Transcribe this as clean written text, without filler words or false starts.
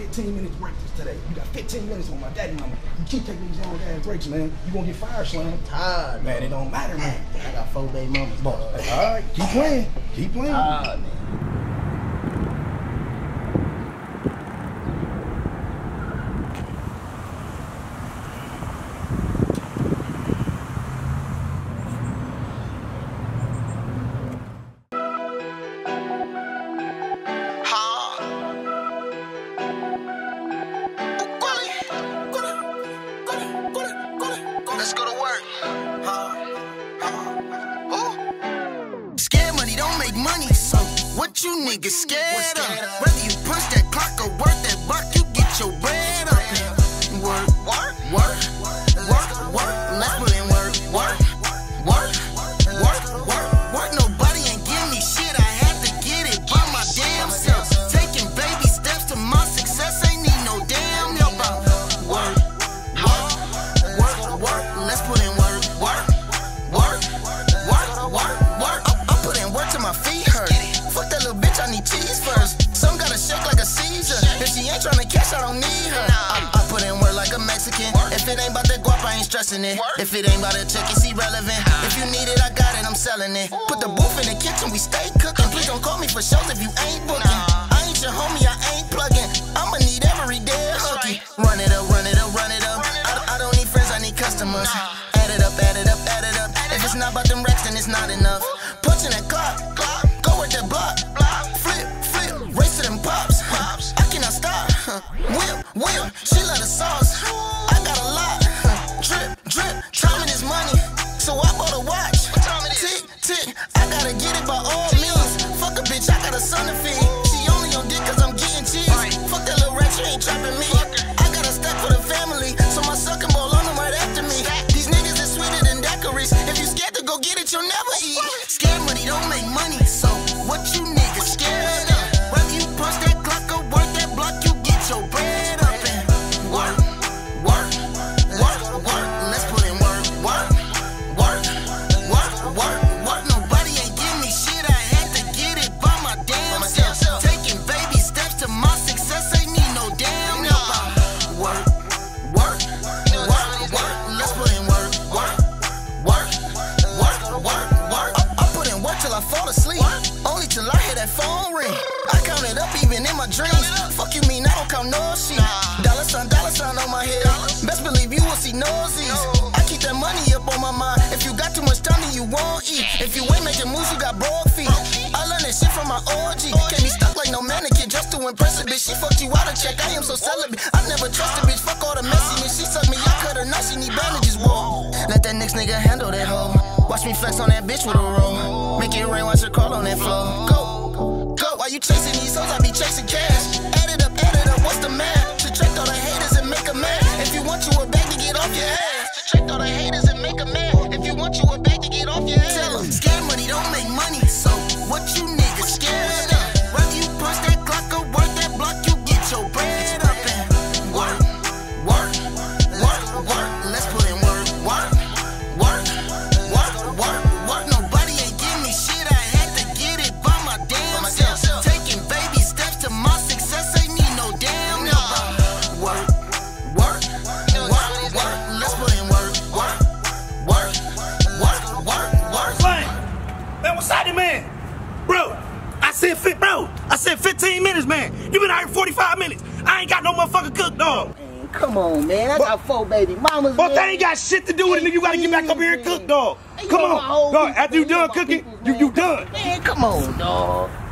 15 minutes break today. You got 15 minutes on my daddy mama. You keep taking these long ass breaks, man. You gonna get fire slammed. Tired, man. It don't matter, man. I got 4 baby mamas. All right, keep playing. Keep playing. Man. Let's go to work. Scared money don't make money, so what you niggas scared of? Whether you punch that clock or work that buck, you get your bread up. Work, work, work, work, work. Let's put in work, work, work, work, work, work. Nobody ain't give me shit. I had to get it by my damn self. Taking baby steps to my success, ain't need no damn help. Work. Let's put in work, work, work, work, work, work. I put in work till my feet hurt. Fuck that little bitch, I need cheese first. Some gotta shake like a Caesar. If she ain't tryna cash, I don't need her. I put in work like a Mexican. If it ain't about that guap, I ain't stressing it. If it ain't about that check, it's irrelevant. If you need it, I got it, I'm selling it. Put the booth in the kitchen, we stay cooking. Please don't call me for shows if you ain't booking. I ain't your homie, I ain't plugging. I'ma need every day a hookie. Run it up, run it up, run it up. I don't need friends, I need customers. Add it up, add it up, add it up. If it's not about them racks, then it's not enough. Punching that clock, go with that block. Flip, flip, race to them pops. I cannot stop. Whip, she love the sauce. I got a lot. Drip, drip, timing is money. So I bought a watch. Tick, tick, I gotta get it by all means. Fuck a bitch, I got a son to feed. She only on dick cause I'm getting cheese. Fuck that little rat, she ain't trapping me. I got a stack for the family, so my sucking ball on them right after me. These niggas is sweeter than daiquiris. If you scared to go get it, you'll never eat. Scared money don't make money, so what you niggas scared of? Whether you punch that clock or work that block, you get your bread up and work, work, work, work. Let's put in work, work, work, work, work, work. Nobody ain't give me shit, I had to get it by my damn self. Taking baby steps to my success, ain't need no damn help. Work, work, work, work. Let's put in work, work, work, work, work, work. I put in work till I fall asleep, only till I hear that phone ring. I count it up even in my dreams. Fuck you mean I don't count no shit. Dollar sign on my head. Best believe you will see nosies. I keep that money up on my mind. If you got too much time, then you won't eat. If you ain't making moves, you got broke feet. I learned that shit from my OG. Can't be stuck like no mannequin just to impress a bitch. She fucked you out of check. I am so celibate. I never trust a bitch. Fuck all the messiness. She sucked me. I cut her now. She need bandages. Whoa. Let that next nigga handle that hoe. Watch me flex on that bitch with a roll. Make it rain, watch her crawl on that floor. Go. While you chasing these hoes, I be chasing cash. Add it up, what's the math? Subtract all the haters and make a man. If you want you a bag to get off your ass. Subtract all the haters and make a man. If you want you a bag to get off your ass. Tell 'em, scared money don't make money, so what you niggas scared of? Whether you punch that clock or work that block, you get your bread up and work, work, work, work. Let's put in work, work, work, work, work, work. Nobody ain't give me shit, I had to get it by my damn self. Taking baby steps to my success, ain't need no damn help. Work, work, work, work. Let's put in work, work, work, work, work, work. Man, what's happening, man? Bro, I said 15 minutes, man. You been out here 45 minutes. I ain't got no motherfucking cook, dog. Man, come on, man. I got 4 baby mamas, But man. that ain't got shit to do with it, nigga. You gotta get back up here and cook, dog. Come on. Dog, after you done cooking, you done. Man, come on, dog.